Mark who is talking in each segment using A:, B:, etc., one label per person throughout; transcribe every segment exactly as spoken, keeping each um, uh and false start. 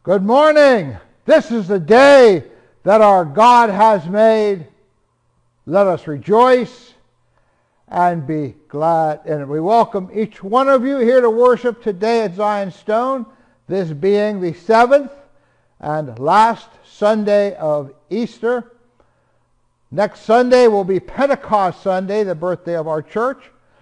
A: Good morning. This is the day that our God has made. Let us rejoice and be glad in it. We welcome each one of you here to worship today at Zion Stone, this being the seventh and last Sunday of Easter. Next Sunday will be Pentecost Sunday, the birthday of our church.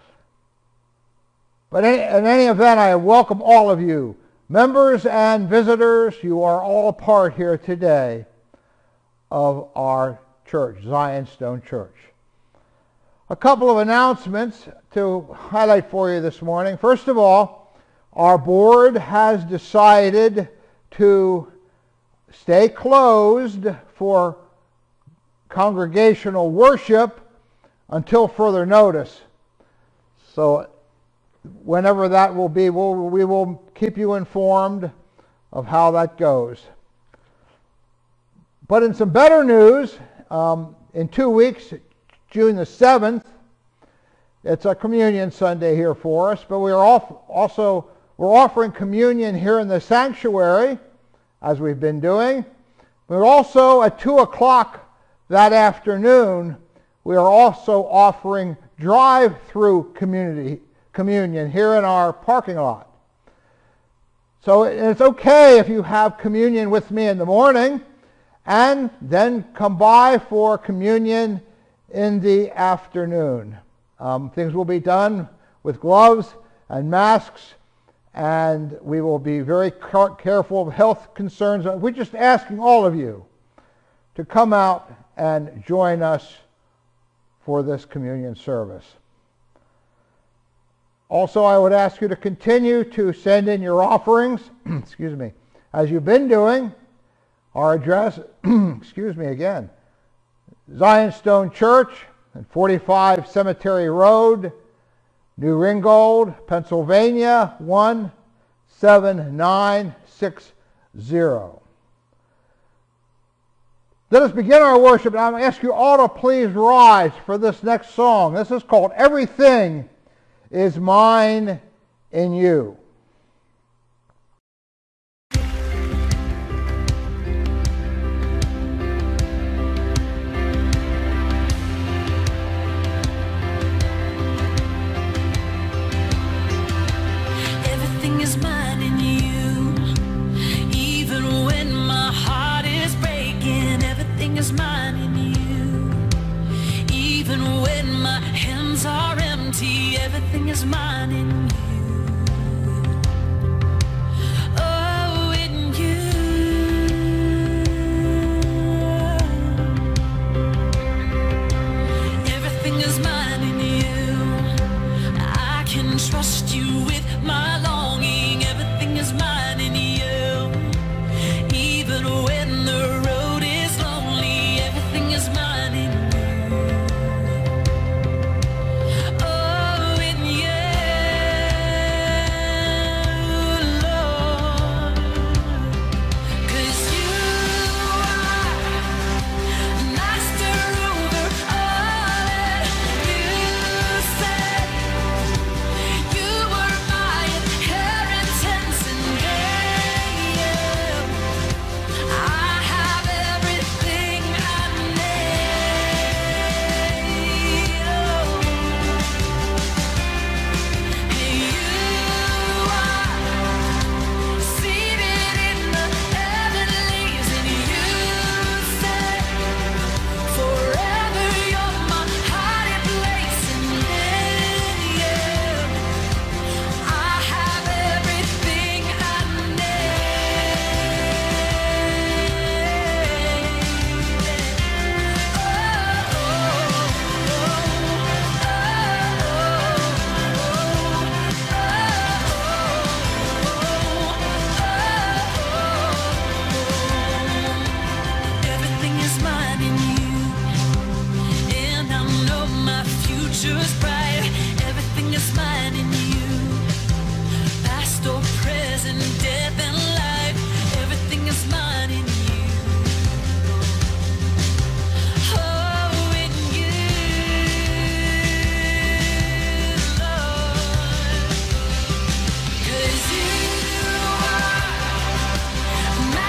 A: But in any event, I welcome all of you, members and visitors. You are all a part here today of our church, Zion Stone Church. A couple of announcements to highlight for you this morning. First of all, our board has decided to stay closed for congregational worship until further notice. So whenever that will be, we'll, we will keep you informed of how that goes. But in some better news, um, in two weeks, June the seventh, it's a communion Sunday here for us, but we are off, also we're offering communion here in the sanctuary, as we've been doing. We're also at two o'clock that afternoon, we are also offering drive-through community communion here in our parking lot. So it's okay if you have communion with me in the morning and then come by for communion in the afternoon. Um, things will be done with gloves and masks, and we will be very careful of health concerns. We're just asking all of you to come out and join us for this communion service. Also, I would ask you to continue to send in your offerings, excuse me, as you've been doing. Our address, excuse me again, Zion Stone Church, at forty-five Cemetery Road, New Ringgold, Pennsylvania, one seven nine six zero. Let us begin our worship, and I'm going to ask you all to please rise for this next song. This is called Everything Is Mine in You.
B: Everything is mine in you, even when my heart is breaking. Everything is mine in you, even when my hands are empty. Everything is mine in you. Oh, in you. Everything is mine in you. I can trust you with my longing. Everything is mine in you. Even when the road is lonely, everything is mine in you. Oh, in you, Lord. 'Cause you are master over all that you said. You were my inheritance, and then I have everything I need. And you are seated in the heavenlies, and you said, forever you're my hiding place, and in you I have everything I need. Everything is mine in you, and I know my future's bright. Everything is mine in you, past or present, death and life. Everything is mine in you. Oh, in you, Lord. 'Cause you are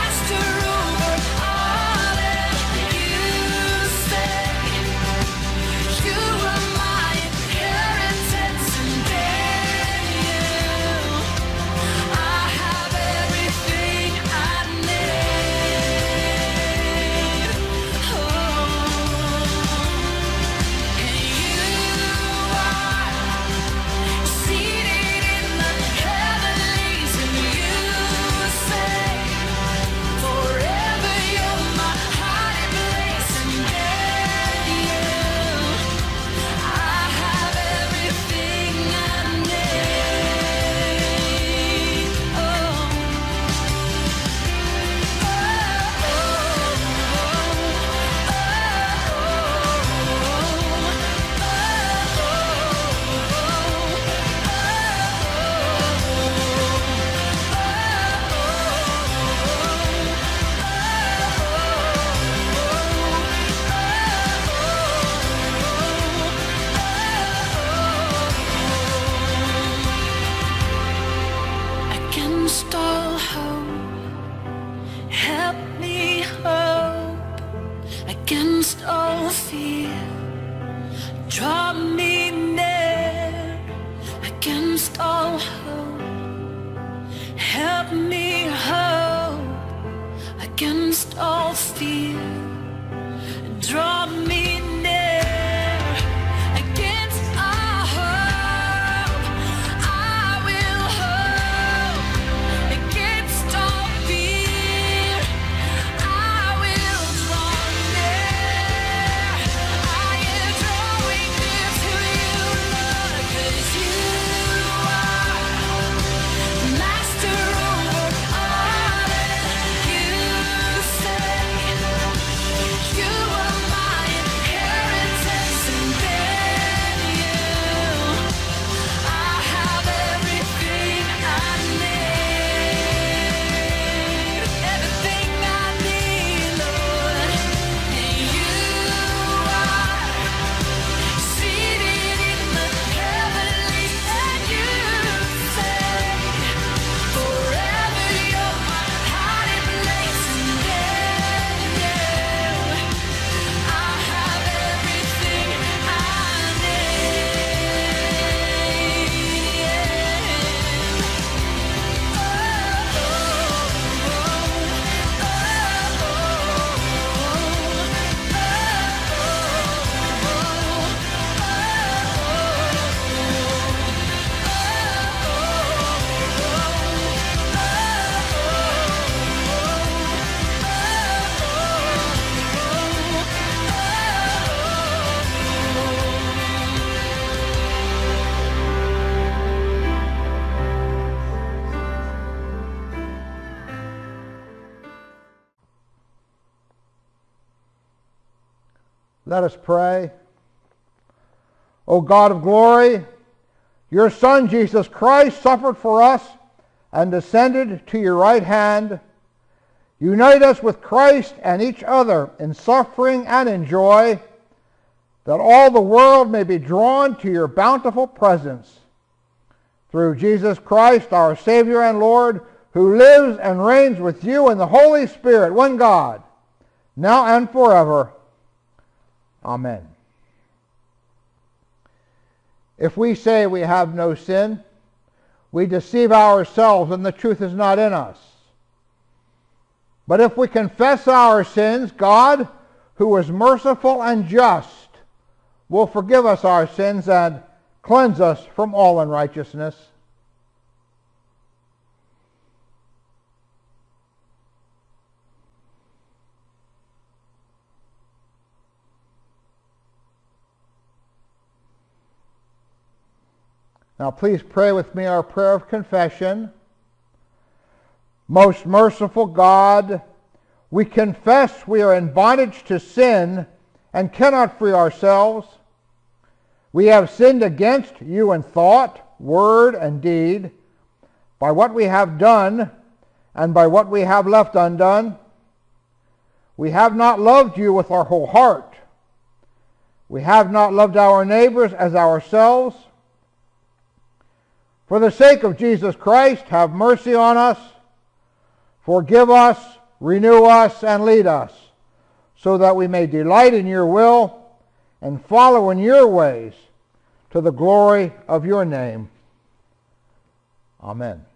A: Let us pray. O God of glory, your Son, Jesus Christ, suffered for us and ascended to your right hand. Unite us with Christ and each other in suffering and in joy, that all the world may be drawn to your bountiful presence. Through Jesus Christ, our Savior and Lord, who lives and reigns with you in the Holy Spirit, one God, now and forever. Amen. If we say we have no sin, we deceive ourselves and the truth is not in us. But if we confess our sins, God, who is merciful and just, will forgive us our sins and cleanse us from all unrighteousness. Now please pray with me our prayer of confession. Most merciful God, we confess we are in bondage to sin and cannot free ourselves. We have sinned against you in thought, word, and deed, by what we have done and by what we have left undone. We have not loved you with our whole heart. We have not loved our neighbors as ourselves. For the sake of Jesus Christ, have mercy on us, forgive us, renew us, and lead us, so that we may delight in your will and follow in your ways to the glory of your name. Amen.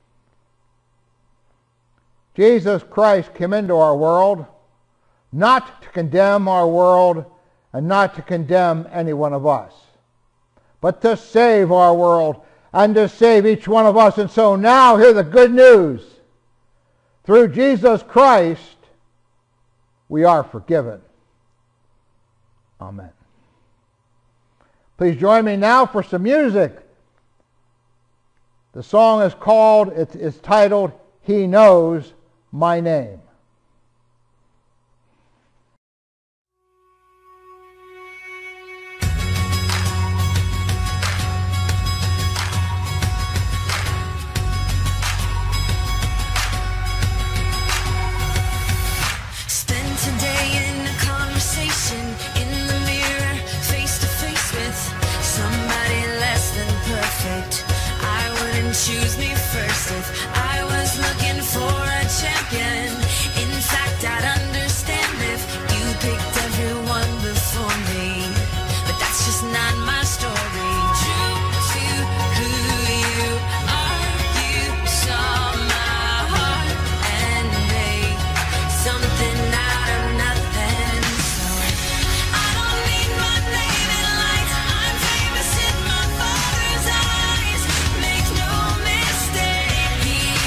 A: Jesus Christ came into our world not to condemn our world and not to condemn any one of us, but to save our world and to save each one of us. And so now hear the good news. Through Jesus Christ, we are forgiven. Amen. Please join me now for some music. The song is called, it is titled, He Knows My Name.
B: Choose me first if I was looking for a champion. In fact, I'd understand if you picked everyone before me, but that's just not my story. True to who you are, you saw my heart and made something out of nothing. So I don't need my name in lights, I'm famous in my Father's eyes. Make no mistake, He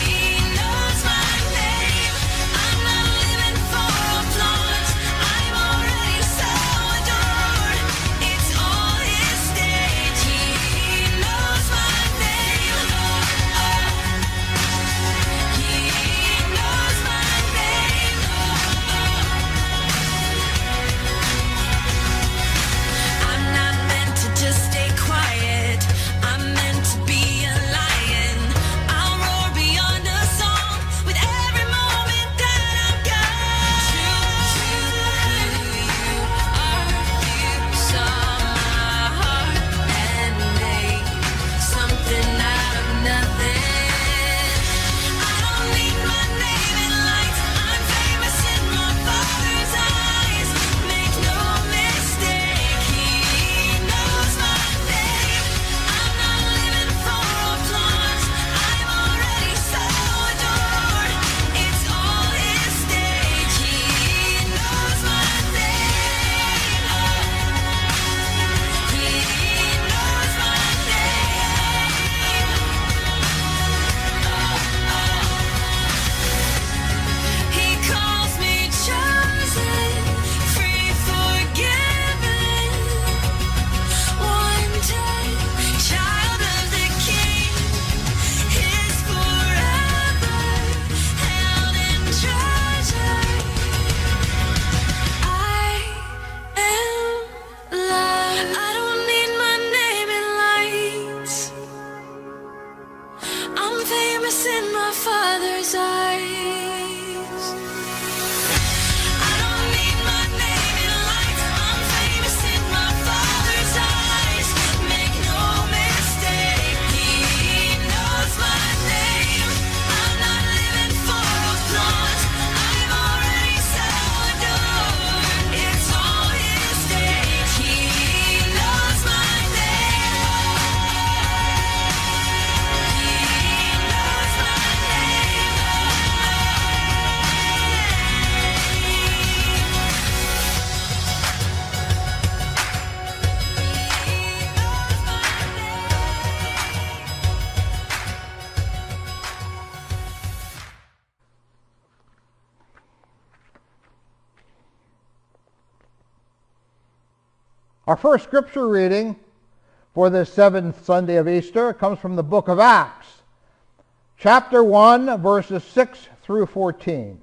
A: Our first scripture reading for this seventh Sunday of Easter comes from the book of Acts, chapter one, verses six through fourteen.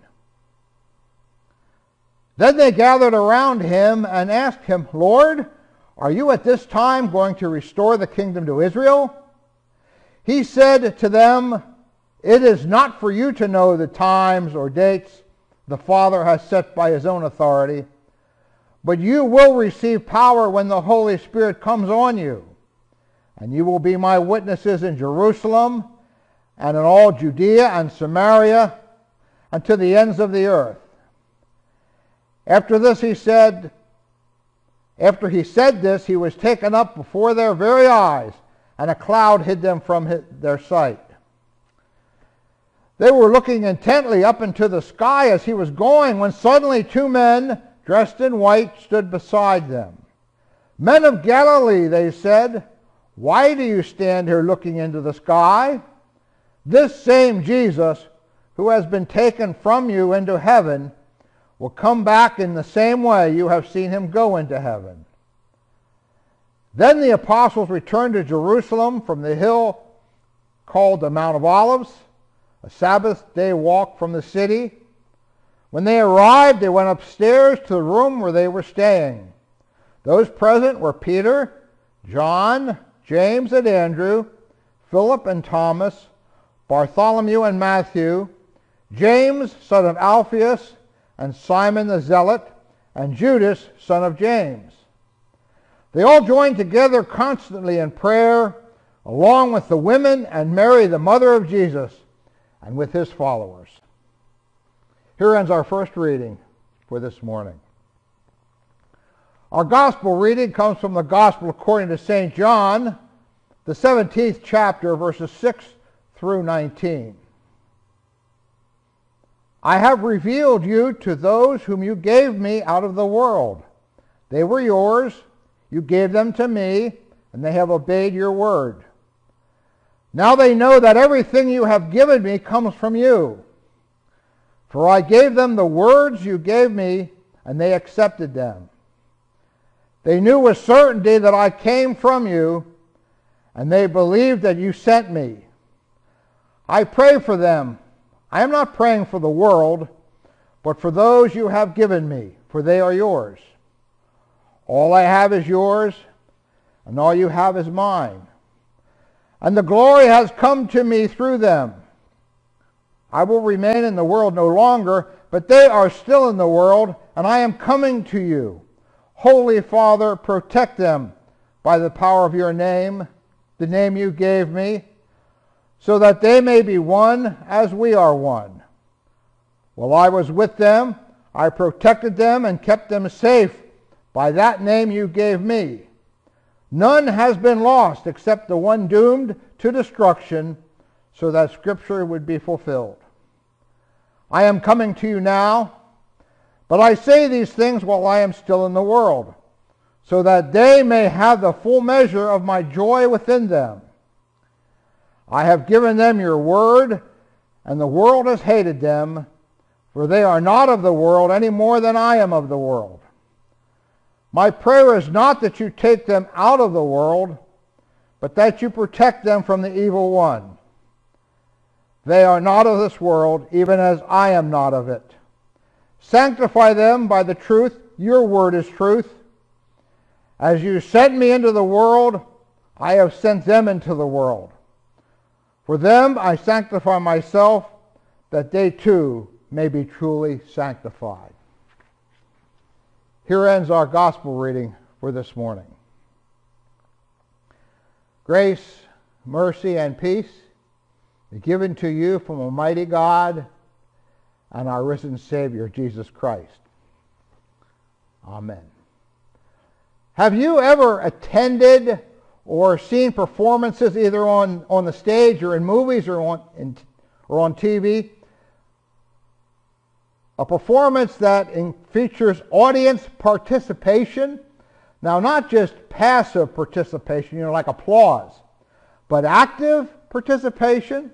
A: Then they gathered around him and asked him, Lord, are you at this time going to restore the kingdom to Israel? He said to them, it is not for you to know the times or dates the Father has set by his own authority, but you will receive power when the Holy Spirit comes on you, and you will be my witnesses in Jerusalem and in all Judea and Samaria and to the ends of the earth. After this he said, after he said this, he was taken up before their very eyes, and a cloud hid them from his, their sight. They were looking intently up into the sky as he was going, when suddenly two men dressed in white stood beside them. Men of Galilee, they said, why do you stand here looking into the sky? This same Jesus, who has been taken from you into heaven, will come back in the same way you have seen him go into heaven. Then the apostles returned to Jerusalem from the hill called the Mount of Olives, a Sabbath day walk from the city. When they arrived, they went upstairs to the room where they were staying. Those present were Peter, John, James and Andrew, Philip and Thomas, Bartholomew and Matthew, James, son of Alphaeus, and Simon the Zealot, and Judas, son of James. They all joined together constantly in prayer, along with the women and Mary, the mother of Jesus, and with his followers. Here ends our first reading for this morning. Our gospel reading comes from the Gospel according to Saint John, the seventeenth chapter, verses six through nineteen. I have revealed you to those whom you gave me out of the world. They were yours, you gave them to me, and they have obeyed your word. Now they know that everything you have given me comes from you. For I gave them the words you gave me, and they accepted them. They knew with certainty that I came from you, and they believed that you sent me. I pray for them. I am not praying for the world, but for those you have given me, for they are yours. All I have is yours, and all you have is mine. And the glory has come to me through them. I will remain in the world no longer, but they are still in the world, and I am coming to you. Holy Father, protect them by the power of your name, the name you gave me, so that they may be one as we are one. While I was with them, I protected them and kept them safe by that name you gave me. None has been lost except the one doomed to destruction, so that Scripture would be fulfilled. I am coming to you now, but I say these things while I am still in the world, so that they may have the full measure of my joy within them. I have given them your word, and the world has hated them, for they are not of the world any more than I am of the world. My prayer is not that you take them out of the world, but that you protect them from the evil one. They are not of this world, even as I am not of it. Sanctify them by the truth. Your word is truth. As you sent me into the world, I have sent them into the world. For them I sanctify myself, that they too may be truly sanctified. Here ends our gospel reading for this morning. Grace, mercy, and peace be given to you from Almighty God and our risen Savior, Jesus Christ. Amen. Have you ever attended or seen performances either on, on the stage or in movies or on, in, or on T V? A performance that in, features audience participation. Now, not just passive participation, you know, like applause, but active participation.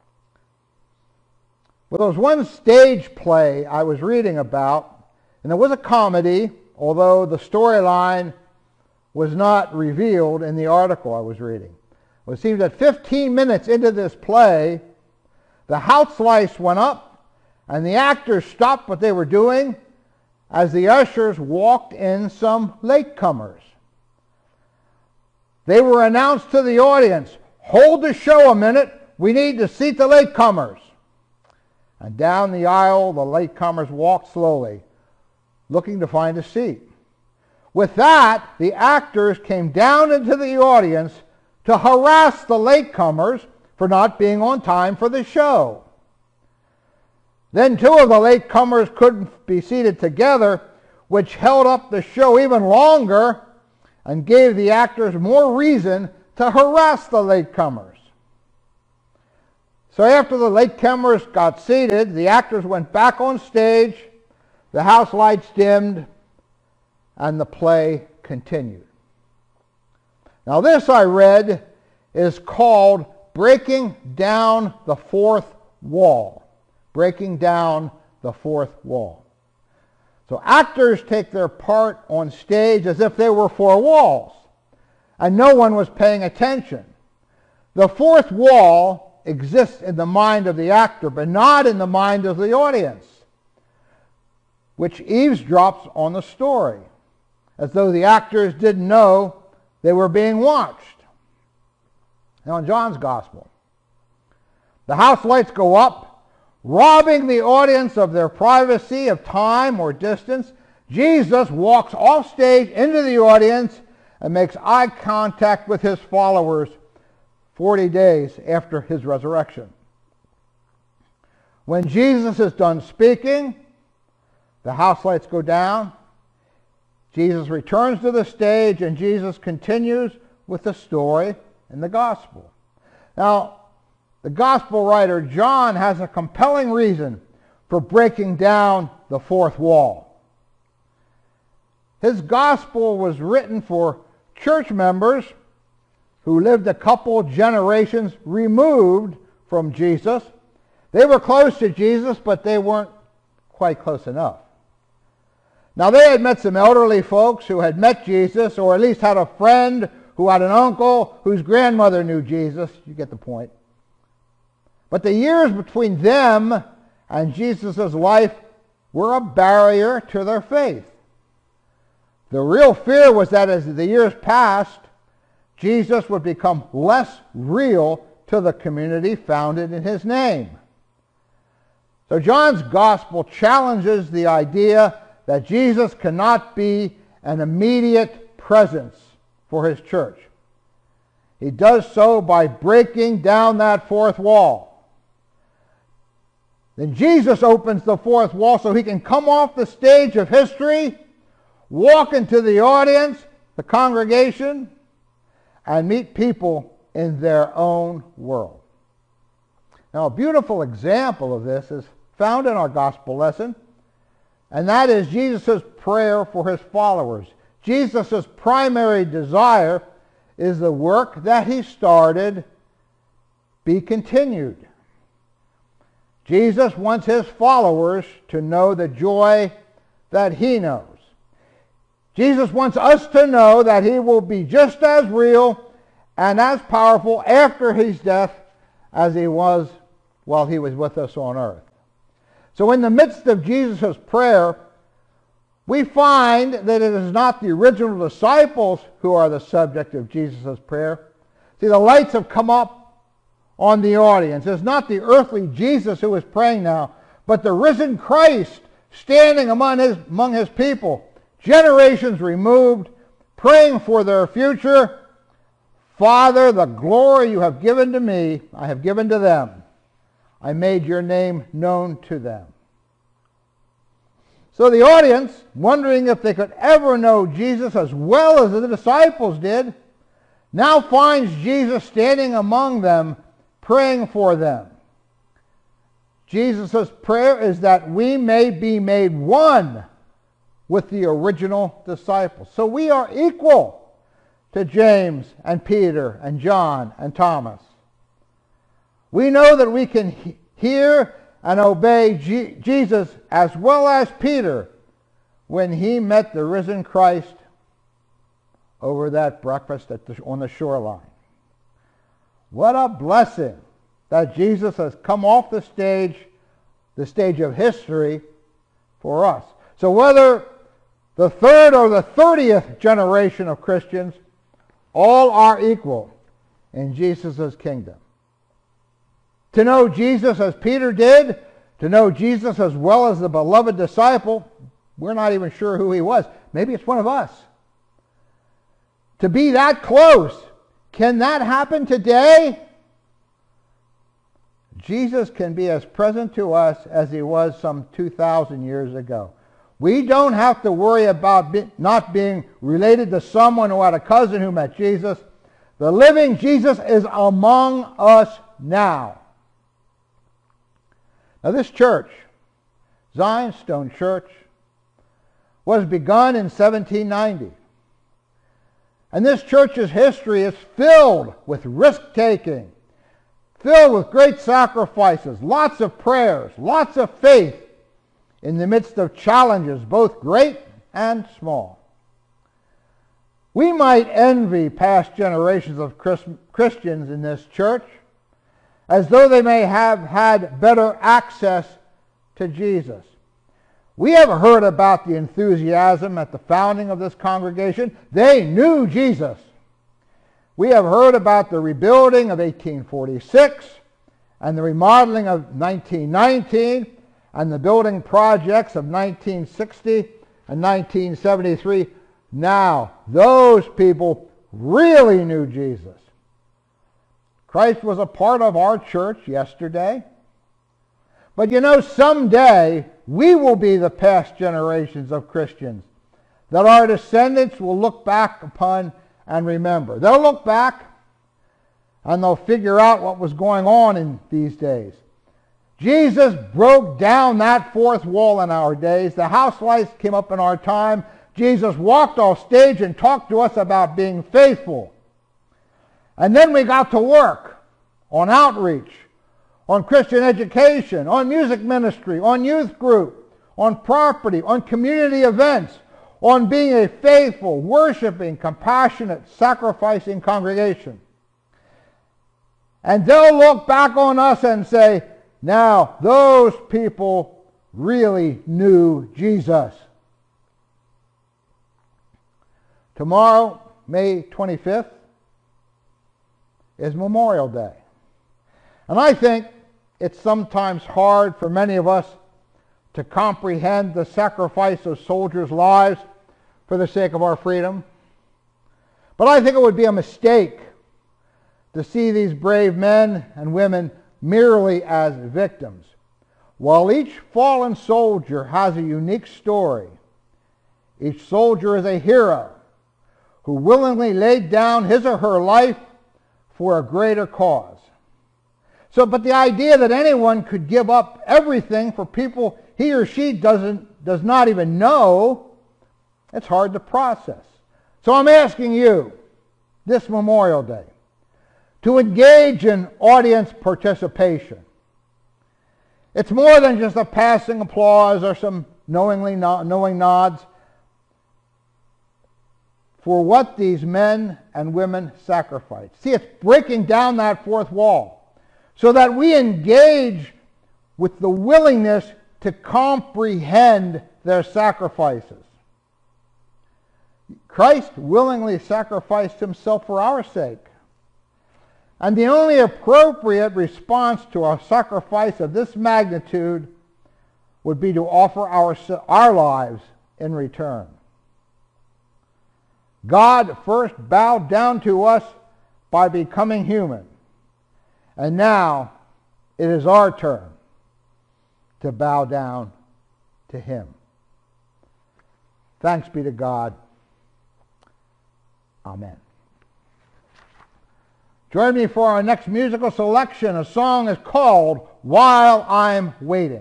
A: Well, there was one stage play I was reading about, and it was a comedy, although the storyline was not revealed in the article I was reading. It seems that fifteen minutes into this play, the house lights went up and the actors stopped what they were doing as the ushers walked in some latecomers. They were announced to the audience, "Hold the show a minute, we need to seat the latecomers." And down the aisle, the latecomers walked slowly, looking to find a seat. With that, the actors came down into the audience to harass the latecomers for not being on time for the show. Then two of the latecomers couldn't be seated together, which held up the show even longer and gave the actors more reason to harass the latecomers. So after the latecomers got seated, the actors went back on stage, the house lights dimmed, and the play continued. Now this, I read, is called Breaking Down the Fourth Wall. Breaking down the fourth wall. So actors take their part on stage as if they were four walls, and no one was paying attention. The fourth wall exists in the mind of the actor, but not in the mind of the audience, which eavesdrops on the story, as though the actors didn't know they were being watched. Now in John's Gospel, the house lights go up, robbing the audience of their privacy, of time or distance. Jesus walks off stage into the audience and makes eye contact with his followers forty days after his resurrection. When Jesus is done speaking, the house lights go down. Jesus returns to the stage and Jesus continues with the story in the gospel. Now, the gospel writer John has a compelling reason for breaking down the fourth wall. His gospel was written for church members who lived a couple generations removed from Jesus. They were close to Jesus, but they weren't quite close enough. Now they had met some elderly folks who had met Jesus, or at least had a friend who had an uncle whose grandmother knew Jesus. You get the point. But the years between them and Jesus' life were a barrier to their faith. The real fear was that as the years passed, Jesus would become less real to the community founded in his name. So John's gospel challenges the idea that Jesus cannot be an immediate presence for his church. He does so by breaking down that fourth wall. Then Jesus opens the fourth wall so he can come off the stage of history, walk into the audience, the congregation, and meet people in their own world. Now, a beautiful example of this is found in our gospel lesson, and that is Jesus' prayer for his followers. Jesus' primary desire is the work that he started be continued. Jesus wants his followers to know the joy that he knows. Jesus wants us to know that he will be just as real and as powerful after his death as he was while he was with us on earth. So in the midst of Jesus' prayer, we find that it is not the original disciples who are the subject of Jesus' prayer. See, the lights have come up on the audience. It's not the earthly Jesus who is praying now, but the risen Christ standing among his, among his people, generations removed, praying for their future. Father, the glory you have given to me, I have given to them. I made your name known to them. So the audience, wondering if they could ever know Jesus as well as the disciples did, now finds Jesus standing among them, praying for them. Jesus' prayer is that we may be made one with the original disciples. So we are equal to James and Peter and John and Thomas. We know that we can he- hear and obey G- Jesus as well as Peter when he met the risen Christ over that breakfast at the, on the shoreline. What a blessing that Jesus has come off the stage, the stage of history, for us. So whether the third or the thirtieth generation of Christians, all are equal in Jesus' kingdom. To know Jesus as Peter did, to know Jesus as well as the beloved disciple, we're not even sure who he was. Maybe it's one of us. To be that close, can that happen today? Jesus can be as present to us as he was some two thousand years ago. We don't have to worry about be, not being related to someone who had a cousin who met Jesus. The living Jesus is among us now. Now this church, Zion Stone Church, was begun in seventeen ninety. And this church's history is filled with risk-taking, filled with great sacrifices, lots of prayers, lots of faith in the midst of challenges, both great and small. We might envy past generations of Christians in this church, as though they may have had better access to Jesus. We have heard about the enthusiasm at the founding of this congregation. They knew Jesus. We have heard about the rebuilding of eighteen forty-six and the remodeling of nineteen nineteen and the building projects of nineteen sixty and nineteen seventy-three. Now, those people really knew Jesus. Christ was a part of our church yesterday. But you know, someday we will be the past generations of Christians that our descendants will look back upon and remember. They'll look back and they'll figure out what was going on in these days. Jesus broke down that fourth wall in our days. The house lights came up in our time. Jesus walked off stage and talked to us about being faithful. And then we got to work on outreach, on Christian education, on music ministry, on youth group, on property, on community events, on being a faithful, worshiping, compassionate, sacrificing congregation. And they'll look back on us and say, now those people really knew Jesus. Tomorrow, May twenty-fifth, is Memorial Day. And I think it's sometimes hard for many of us to comprehend the sacrifice of soldiers' lives for the sake of our freedom. But I think it would be a mistake to see these brave men and women merely as victims. While each fallen soldier has a unique story, each soldier is a hero who willingly laid down his or her life for a greater cause. So, but the idea that anyone could give up everything for people he or she doesn't, does not even know, it's hard to process. So I'm asking you this Memorial Day to engage in audience participation. It's more than just a passing applause or some knowingly nod, knowing nods for what these men and women sacrificed. See, it's breaking down that fourth wall so that we engage with the willingness to comprehend their sacrifices. Christ willingly sacrificed himself for our sake. And the only appropriate response to a sacrifice of this magnitude would be to offer our, our lives in return. God first bowed down to us by becoming human. And now it is our turn to bow down to him. Thanks be to God. Amen. Join me for our next musical selection. A song is called While I'm Waiting.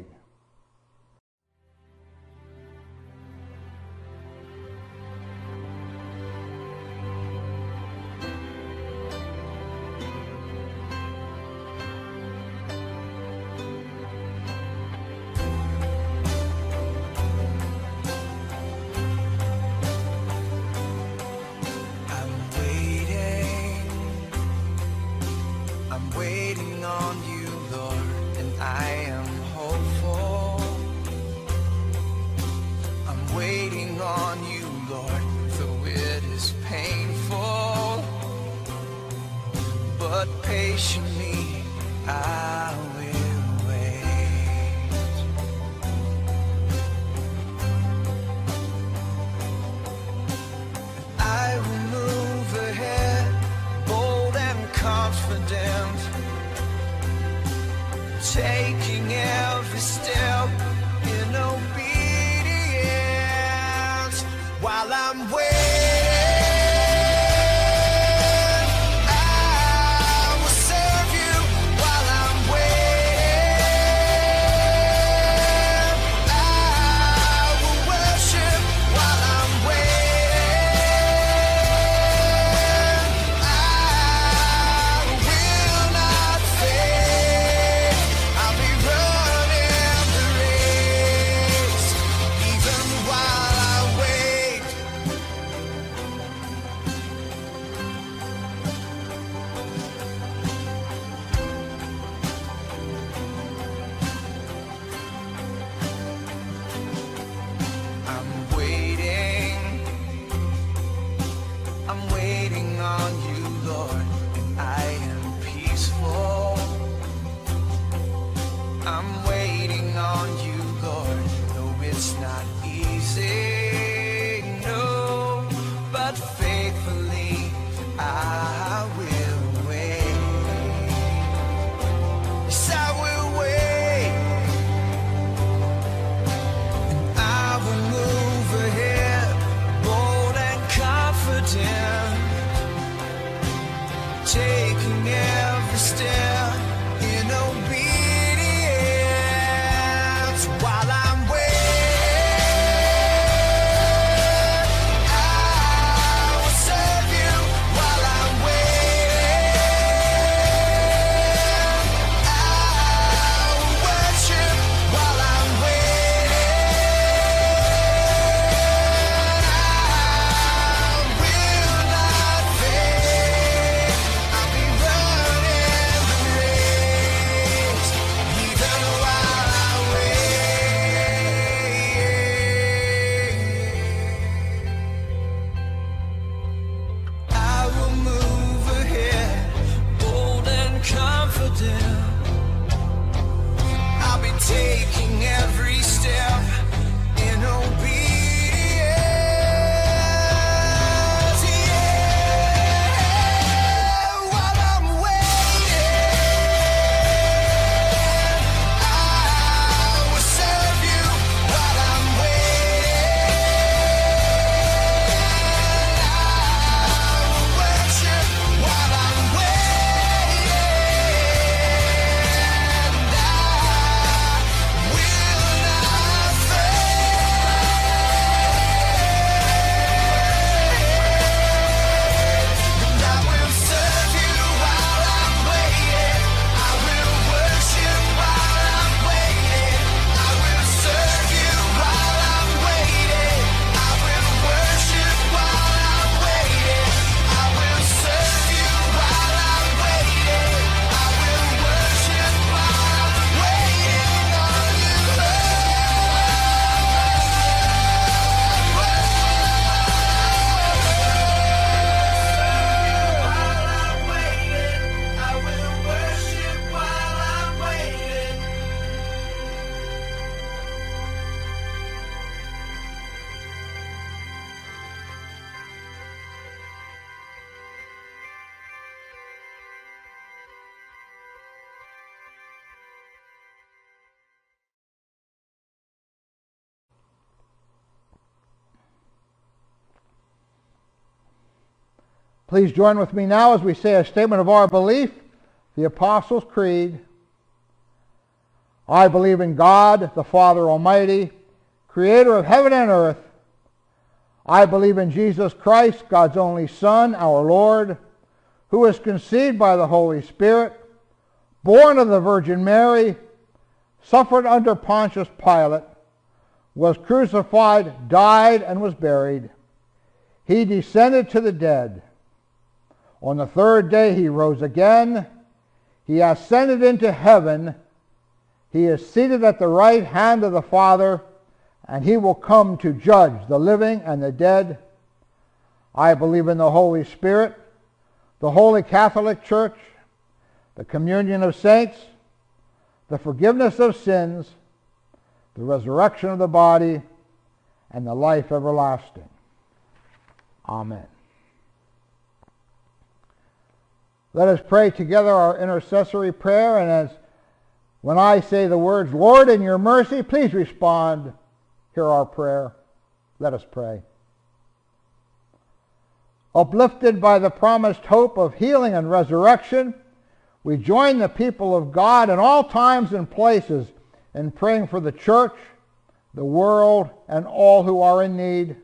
C: on you, Lord, and I am hopeful. I'm waiting on you, Lord, though it is painful. But patiently I will wait. I will move ahead, bold and confident, taking every step in obedience while I'm waiting. Taking every step in obedience while I'm waiting. I will serve you while I'm waiting. I will worship while I'm waiting. I will not fail. I'll be running the race, even while I wait. I will move ahead, bold and confident. I'll be taking every step in obedience, yeah, while I'm waiting. I will serve you while I'm waiting. I will worship while I'm waiting. And I will not and I will serve you while I'm waiting. I will worship while I'm waiting. I will serve you while I'm waiting. I will worship while I'm waiting. I will serve you while I'm waiting. I will worship while I'm waiting on you, I will worship while I'm waiting.
A: Please join with me now as we say a statement of our belief, the Apostles' Creed. I believe in God, the Father Almighty, creator of heaven and earth. I believe in Jesus Christ, God's only Son, our Lord, who was conceived by the Holy Spirit, born of the Virgin Mary, suffered under Pontius Pilate, was crucified, died, and was buried. He descended to the dead. On the third day he rose again. He ascended into heaven. He is seated at the right hand of the Father, and he will come to judge the living and the dead. I believe in the Holy Spirit, the Holy Catholic Church, the communion of saints, the forgiveness of sins, the resurrection of the body, and the life everlasting. Amen. Let us pray together our intercessory prayer, and as when I say the words, Lord, in your mercy, please respond. Hear our prayer. Let us pray. Uplifted by the promised hope of healing and resurrection, we join the people of God in all times and places in praying for the church, the world, and all who are in need.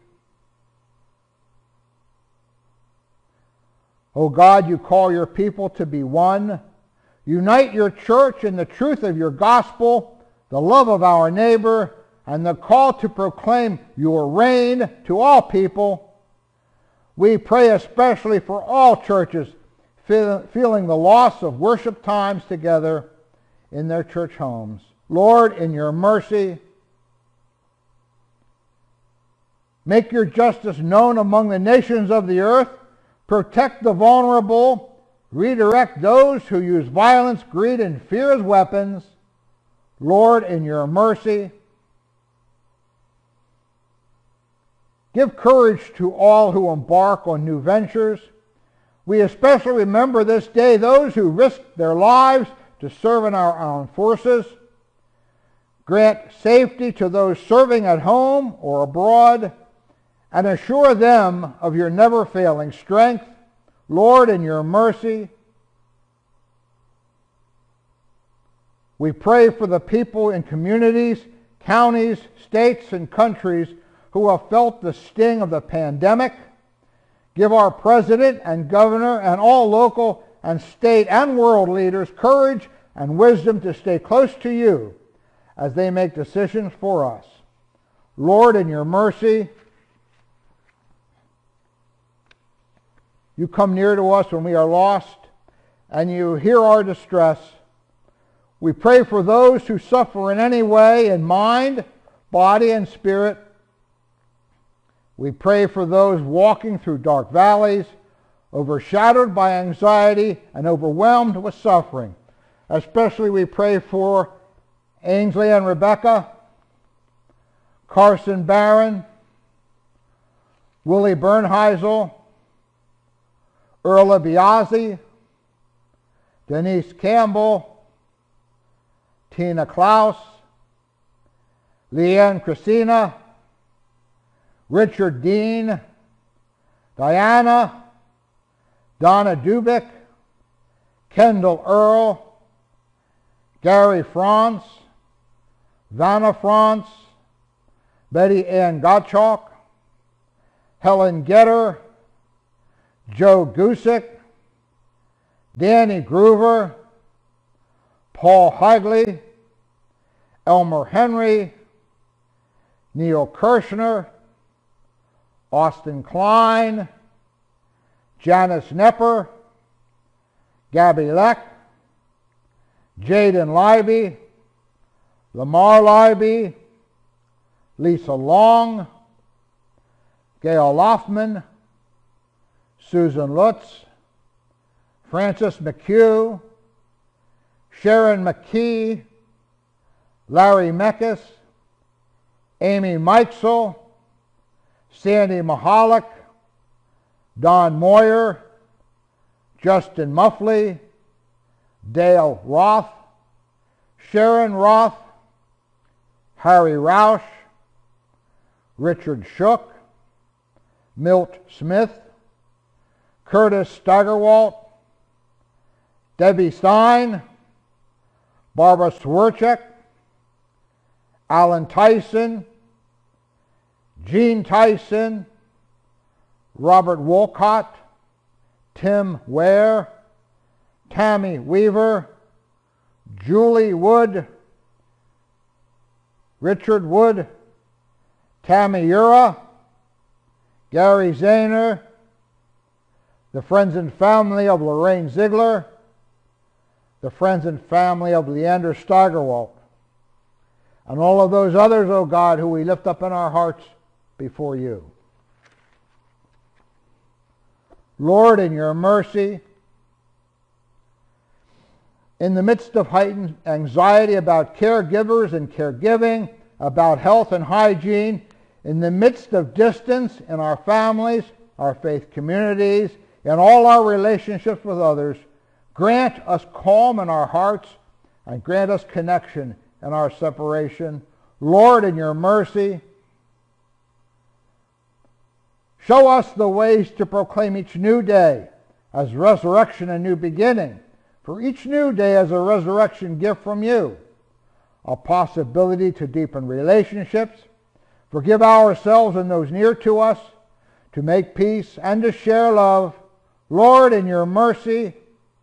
A: O God, you call your people to be one. Unite your church in the truth of your gospel, the love of our neighbor, and the call to proclaim your reign to all people. We pray especially for all churches feel, feeling the loss of worship times together in their church homes. Lord, in your mercy, make your justice known among the nations of the earth. Protect the vulnerable. Redirect those who use violence, greed, and fear as weapons. Lord, in your mercy, give courage to all who embark on new ventures. We especially remember this day those who risked their lives to serve in our armed forces. Grant safety to those serving at home or abroad, and assure them of your never-failing strength. Lord, in your mercy, we pray for the people in communities, counties, states, and countries who have felt the sting of the pandemic. Give our president and governor and all local and state and world leaders courage and wisdom to stay close to you as they make decisions for us. Lord, in your mercy, you come near to us when we are lost, and you hear our distress. We pray for those who suffer in any way in mind, body, and spirit. We pray for those walking through dark valleys, overshadowed by anxiety and overwhelmed with suffering. Especially we pray for Ainsley and Rebecca, Carson Barron, Willie Bernheisel, Erla Biazzi, Denise Campbell, Tina Klaus, Leanne Christina, Richard Dean, Diana, Donna Dubik, Kendall Earl, Gary France, Vanna France, Betty Ann Gottschalk, Helen Getter, Joe Gusick, Danny Groover, Paul Higley, Elmer Henry, Neil Kirshner, Austin Klein, Janice Nepper, Gabby Leck, Jaden Libby, Lamar Libby, Lisa Long, Gail Loftman, Susan Lutz, Francis McHugh, Sharon McKee, Larry Meckes, Amy Meitzel, Sandy Mahalik, Don Moyer, Justin Muffley, Dale Roth, Sharon Roth, Harry Roush, Richard Shook, Milt Smith, Curtis Steigerwalt, Debbie Stein, Barbara Swerchek, Alan Tyson, Gene Tyson, Robert Wolcott, Tim Ware, Tammy Weaver, Julie Wood, Richard Wood, Tammy Ura, Gary Zahner, the friends and family of Lorraine Ziegler, the friends and family of Leander Steigerwalt, and all of those others, O God, who we lift up in our hearts before you. Lord, in your mercy, in the midst of heightened anxiety about caregivers and caregiving, about health and hygiene, in the midst of distance in our families, our faith communities, in all our relationships with others, grant us calm in our hearts and grant us connection in our separation. Lord, in your mercy, show us the ways to proclaim each new day as resurrection and new beginning, for each new day as a resurrection gift from you, a possibility to deepen relationships, forgive ourselves and those near to us, to make peace and to share love. Lord, in your mercy,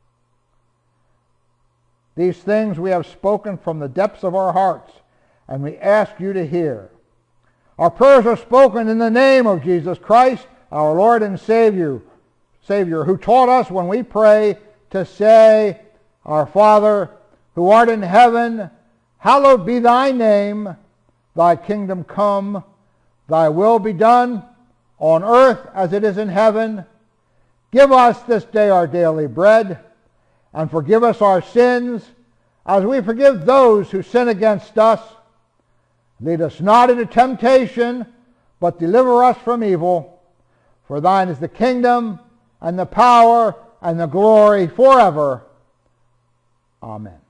A: these things we have spoken from the depths of our hearts, and we ask you to hear. Our prayers are spoken in the name of Jesus Christ, our Lord and Savior, Savior, who taught us when we pray to say, Our Father, who art in heaven, hallowed be thy name. Thy kingdom come, thy will be done, on earth as it is in heaven. Give us this day our daily bread, and forgive us our sins, as we forgive those who sin against us. Lead us not into temptation, but deliver us from evil. For thine is the kingdom, and the power, and the glory forever. Amen.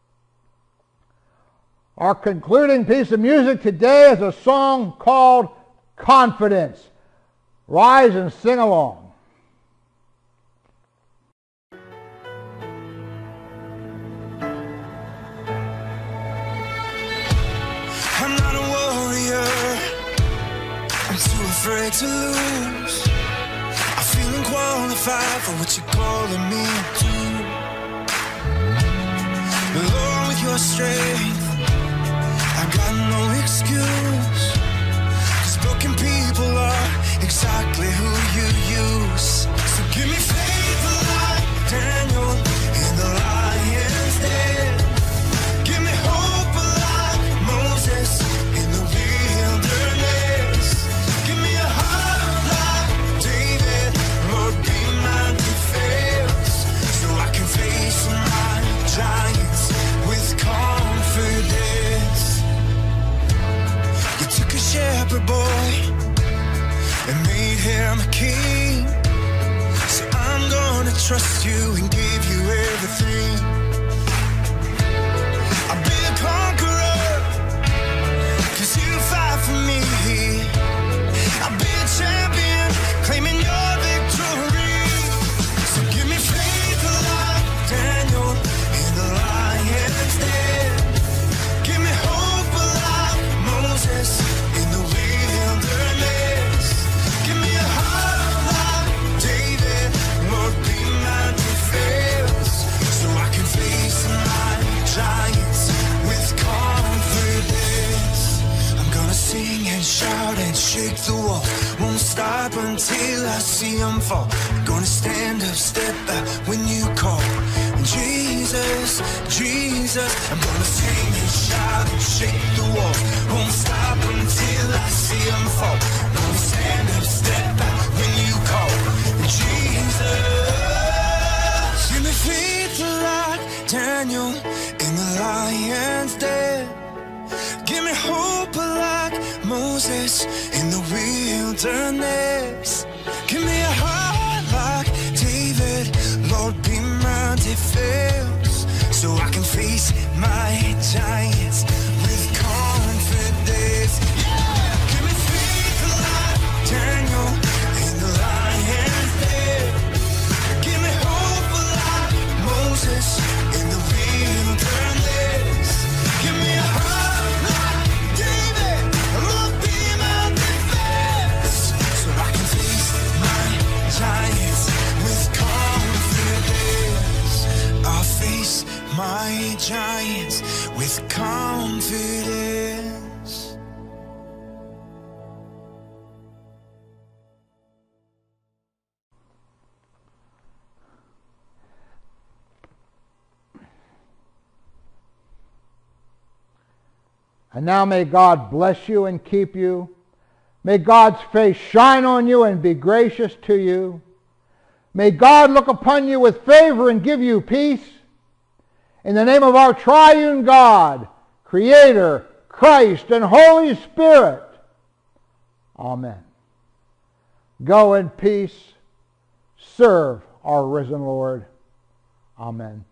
A: Our concluding piece of music today is a song called Confidence. Rise and sing along.
C: I'm not a warrior, I'm too afraid to lose. I feel unqualified for what you're calling me to. Lord, with your strength, I got no excuse. Cause broken people are exactly who you use. So give me faith like Daniel in the lion's den. Give me hope like Moses in the wilderness. Give me a heart like David, Lord, be my defense. So I can face my giants with confidence. You took a shepherd boy and made him a king. So I'm gonna trust you and give you everything. I'll be a conqueror, cause you fight for me. I'll be a champion, claiming your victory. So give me faith like Daniel in the lion's den. Give me hope like Moses in the wilderness. Give me a heart like David, Lord, be my defense. So I can face my giants with confidence. I'm gonna sing and shout and shake the wall. Won't stop until I see them fall. Gonna stand up, step out when you call. Jesus, Jesus, I'm gonna sing and shout and shake the wall. Won't stop until I see them fall. Gonna stand up, step out when you call. Jesus, give me faith like Daniel in the lion's den. Give me hope like Moses in the wilderness. Give me a heart like David, Lord, be my defense. So I can face my giants with confidence. Yeah! Give me faith like Daniel in the lion's den. Give me hope like Moses in the wilderness. Give me a heart like David, Lord, be my defense. So I can face my giants with confidence. I'll face my giants with confidence.
A: And now may God bless you and keep you. May God's face shine on you and be gracious to you. May God look upon you with favor and give you peace. In the name of our triune God, Creator, Christ, and Holy Spirit. Amen. Go in peace. Serve our risen Lord. Amen.